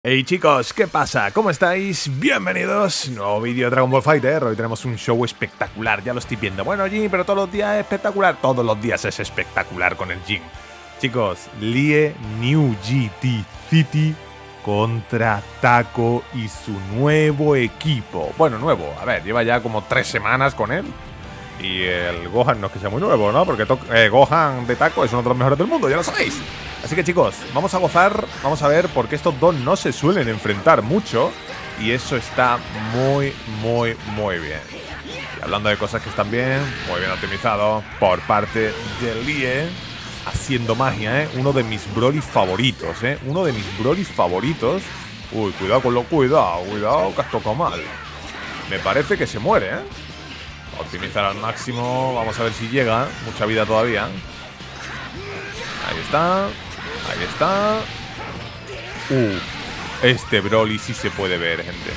Hey chicos, ¿qué pasa? ¿Cómo estáis? Bienvenidos, nuevo vídeo de Dragon Ball Fighter. Hoy tenemos un show espectacular, ya lo estoy viendo. Bueno, Jin, pero todos los días es espectacular. Todos los días es espectacular con el Jin. Chicos, Lie New GT City contra Taco y su nuevo equipo. Bueno, nuevo, a ver, lleva ya como 3 semanas con él. Y el Gohan no es que sea muy nuevo, ¿no? Porque Gohan de Taco es uno de los mejores del mundo, ya lo sabéis. Así que chicos, vamos a gozar, vamos a ver, porque estos dos no se suelen enfrentar mucho. Y eso está muy bien. Y hablando de cosas que están bien, muy bien optimizado por parte de Lie. Haciendo magia, ¿eh? Uno de mis Broly favoritos, ¿eh? Uno de mis Broly favoritos. Uy, cuidado con lo cuidado que has tocado mal. Me parece que se muere, ¿eh? Optimizar al máximo, vamos a ver si llega. Mucha vida todavía. Ahí está. Ahí está. Este Broly sí se puede ver, gente.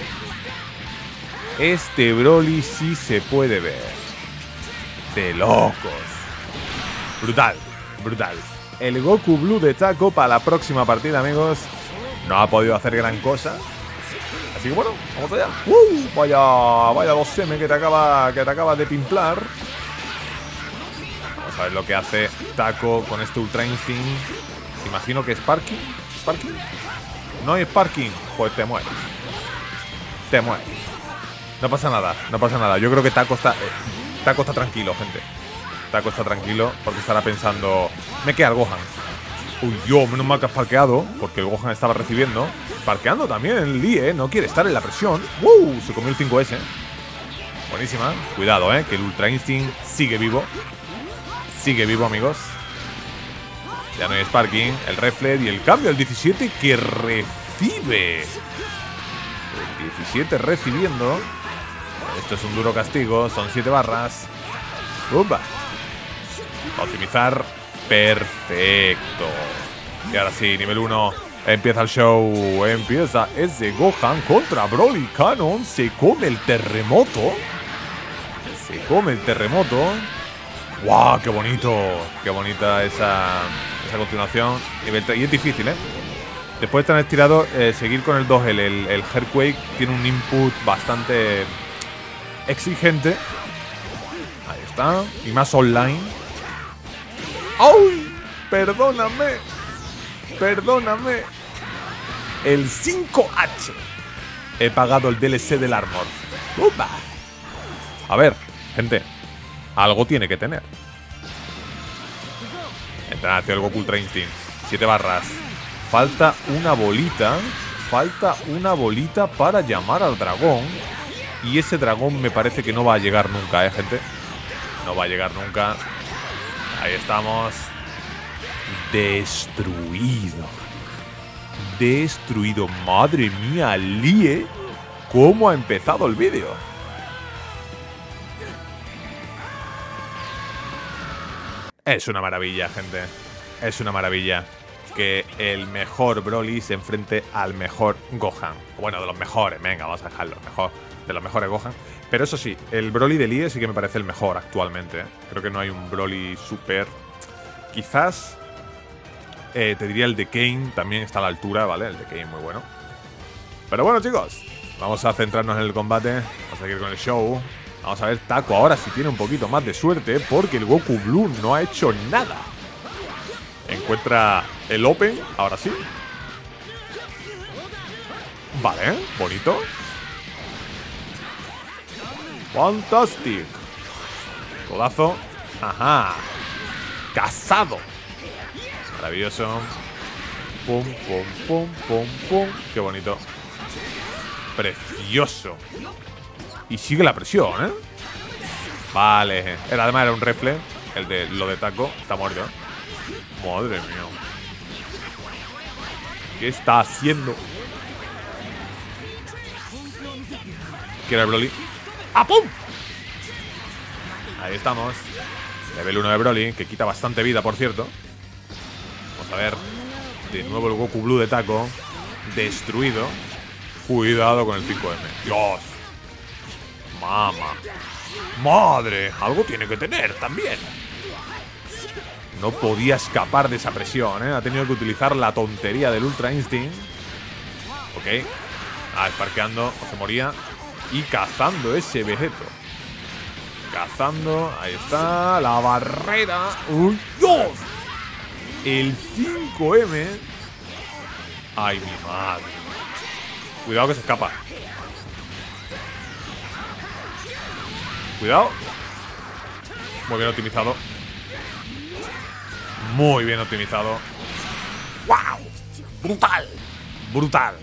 Este Broly sí se puede ver. De locos. Brutal, brutal. El Goku Blue de Taco para la próxima partida, amigos. No ha podido hacer gran cosa. Así que bueno, vamos allá. Vaya 2M que te acaba de pimplar. Vamos a ver lo que hace Taco con este Ultra Instinct. Imagino que es Sparking. ¿Sparking? No hay Sparking. Pues te mueres. Te mueres. No pasa nada, no pasa nada. Yo creo que Taco está tranquilo, gente. Taco está tranquilo porque estará pensando, me queda el Gohan. Uy, yo, menos mal que has parqueado, porque el Gohan estaba recibiendo. Parqueando también el Lie, no quiere estar en la presión. Se comió el 5S. Buenísima. Cuidado, que el Ultra Instinct sigue vivo. Sigue vivo, amigos. Ya no hay Sparking, el Reflex y el cambio al 17 que recibe. El 17 recibiendo. Esto es un duro castigo, son 7 barras. ¡Upa! Optimizar. Perfecto. Y ahora sí, nivel 1. Empieza el show. Empieza ese Gohan contra Broly Canon. Se come el terremoto. Se come el terremoto. ¡Guau! ¡Qué bonito! ¡Qué bonita esa continuación! Nivel 3. Y es difícil, ¿eh? Después de tan estirado, seguir con el 2L. El Earthquake tiene un input bastante exigente. Ahí está. Y más online. ¡Ay! Perdóname. Perdóname. El 5H. He pagado el DLC del Armor. ¡Upa! A ver, gente. Algo tiene que tener. Entra hacia el Goku Ultra Instinct. 7 barras. Falta una bolita. Falta una bolita para llamar al dragón. Y ese dragón me parece que no va a llegar nunca, gente. No va a llegar nunca. Ahí estamos. Destruido. Destruido. Madre mía, Lie. ¿Cómo ha empezado el vídeo? Es una maravilla, gente. Es una maravilla que el mejor Broly se enfrente al mejor Gohan. Bueno, de los mejores. Venga, vamos a dejarlo. Mejor, de los mejores Gohan. Pero eso sí, el Broly de Lie sí que me parece el mejor actualmente, ¿eh? Creo que no hay un Broly super. Quizás te diría el de Kane, también está a la altura, ¿vale? El de Kane muy bueno. Pero bueno, chicos, vamos a centrarnos en el combate. Vamos a seguir con el show. Vamos a ver Taco ahora si tiene un poquito más de suerte, porque el Goku Blue no ha hecho nada. Encuentra el Open, ahora sí. Vale, bonito. Fantastic. Codazo. Ajá. Casado. Maravilloso. Pum, pum, pum, pum, pum. Qué bonito. Precioso. Y sigue la presión, ¿eh? Vale. Además era un reflex. Lo de Taco. Está muerto. Madre mía. ¿Qué está haciendo? ¿Qué era el Broly? ¡Ah, pum! Ahí estamos. Level 1 de Broly, que quita bastante vida, por cierto. Vamos a ver. De nuevo el Goku Blue de Taco. Destruido. Cuidado con el 5M. ¡Dios! ¡Mamá! ¡Madre! Algo tiene que tener también. No podía escapar de esa presión, ¿eh? Ha tenido que utilizar la tontería del Ultra Instinct. Ok. Ah, parqueando, o se moría. Y cazando ese Vegeto. Cazando, ahí está, la barrera. ¡Uy, Dios! El 5M. Ay, mi madre. Cuidado que se escapa. Cuidado. Muy bien optimizado. Muy bien optimizado. ¡Wow! ¡Brutal! ¡Brutal!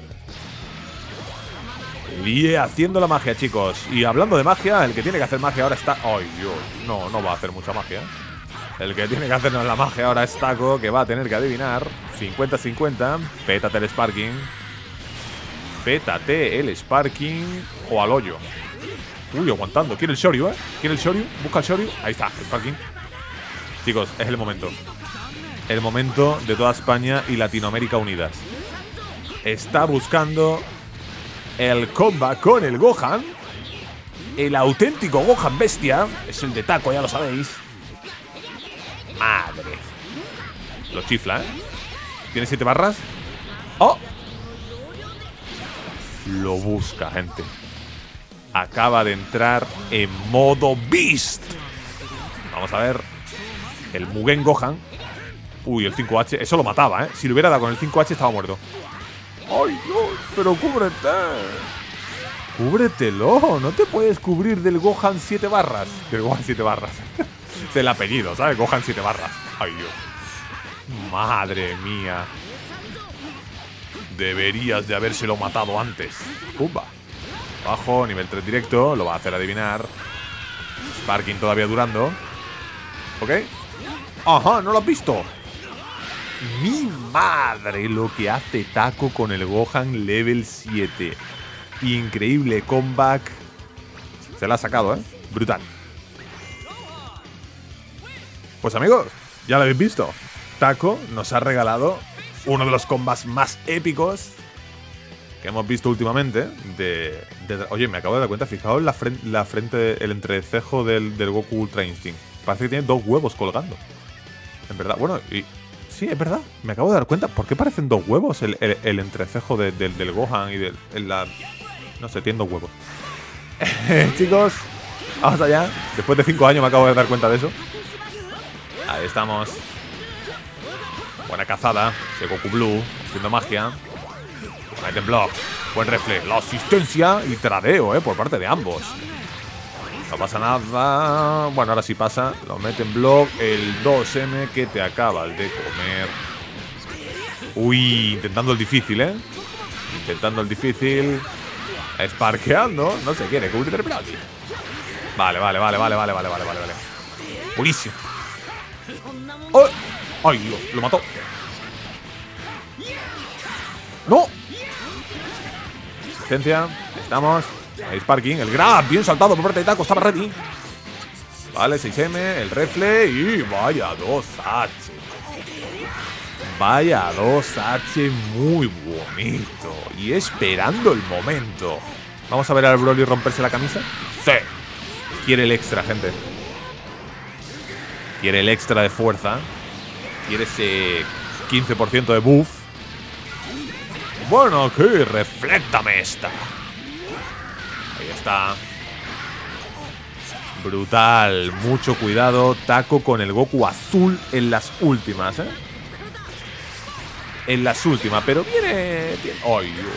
Lie haciendo la magia, chicos. Y hablando de magia, el que tiene que hacer magia ahora está... ¡Ay, Dios! No, no va a hacer mucha magia. El que tiene que hacernos la magia ahora es Taco, que va a tener que adivinar. 50-50. Pétate el Sparking. Pétate el Sparking. O al hoyo. Uy, aguantando. Quiere el Shoryu, ¿eh? Quiere el Shoryu. Busca el Shoryu. Ahí está, Sparking. Chicos, es el momento. El momento de toda España y Latinoamérica unidas. Está buscando el combat con el Gohan. El auténtico Gohan bestia. Es el de Taco, ya lo sabéis. Madre. Lo chifla, ¿eh? ¿Tiene 7 barras? ¡Oh! Lo busca, gente. Acaba de entrar en modo Beast. Vamos a ver. El Mugen Gohan. Uy, el 5H. Eso lo mataba, ¿eh? Si lo hubiera dado con el 5H estaba muerto. ¡Ay, Dios! ¡Pero cúbrete! ¡Cúbretelo! No te puedes cubrir del Gohan 7 barras. Del Gohan 7 barras. Es el apellido, ¿sabes? Gohan 7 barras. ¡Ay, Dios! ¡Madre mía! Deberías de habérselo matado antes. ¡Pumba! Bajo, nivel 3 directo. Lo va a hacer adivinar. Sparking todavía durando. ¿Ok? ¡Ajá! ¿No lo has visto? ¡Mi madre! Lo que hace Taco con el Gohan level 7. Increíble comeback. Se la ha sacado, ¿eh? Brutal. Pues amigos, ya lo habéis visto. Taco nos ha regalado uno de los combats más épicos que hemos visto últimamente. Oye, me acabo de dar cuenta. Fijaos la frente, el entrecejo del Goku Ultra Instinct. Parece que tiene 2 huevos colgando. En verdad, bueno, y sí, es verdad. Me acabo de dar cuenta. ¿Por qué parecen 2 huevos el entrecejo del Gohan y no sé, tiene 2 huevos. Chicos, vamos allá. Después de 5 años me acabo de dar cuenta de eso. Ahí estamos. Buena cazada. De Goku Blue, haciendo magia. Buen item block. Buen reflex. La asistencia y tradeo, por parte de ambos. No pasa nada. Bueno, ahora sí pasa. Lo mete en block. El 2M que te acabas de comer. Uy, intentando el difícil, Intentando el difícil. Sparkeando. No se quiere cubrir el penalti. Vale. Buenísimo. ¡Oh! ¡Ay, Dios! Lo mató. ¡No! Asistencia. Estamos. Ahí Sparking. El grab. Bien saltado por parte de Taco. Estaba ready. Vale, 6M. El refle. Y vaya 2H. Vaya 2H muy bonito. Y esperando el momento. Vamos a ver al Broly romperse la camisa. Sí. Quiere el extra, gente. Quiere el extra de fuerza. Quiere ese 15% de buff. Bueno, aquí, refléctame esta. Ahí está. Brutal. Mucho cuidado. Taco con el Goku azul en las últimas, En las últimas. Pero viene... ¡Ay, Dios!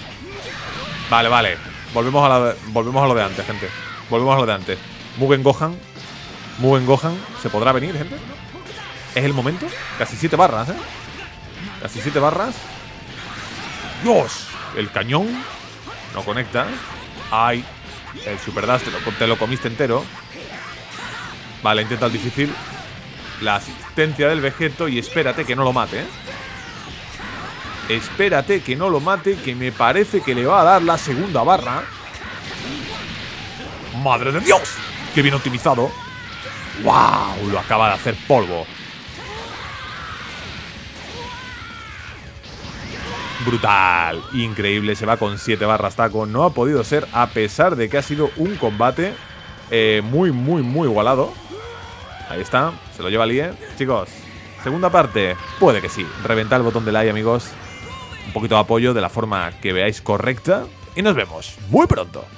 Vale. Volvemos a lo de antes, gente. Volvemos a lo de antes. Mugen Gohan. ¿Se podrá venir, gente? ¿Es el momento? Casi 7 barras, Casi 7 barras. ¡Dios! El cañón. No conecta. ¡Ay! El Super Dash te lo comiste entero. Vale, intenta el difícil. La asistencia del Vegeto. Y espérate que no lo mate, Espérate que no lo mate. Que me parece que le va a dar la segunda barra. ¡Madre de Dios! ¡Qué bien optimizado! ¡Wow! Lo acaba de hacer polvo. Brutal. Increíble. Se va con 7 barras Taco. No ha podido ser, a pesar de que ha sido un combate muy igualado. Ahí está. Se lo lleva Lie. Chicos, segunda parte. Puede que sí. Reventad el botón de like, amigos. un poquito de apoyo de la forma que veáis correcta y nos vemos muy pronto.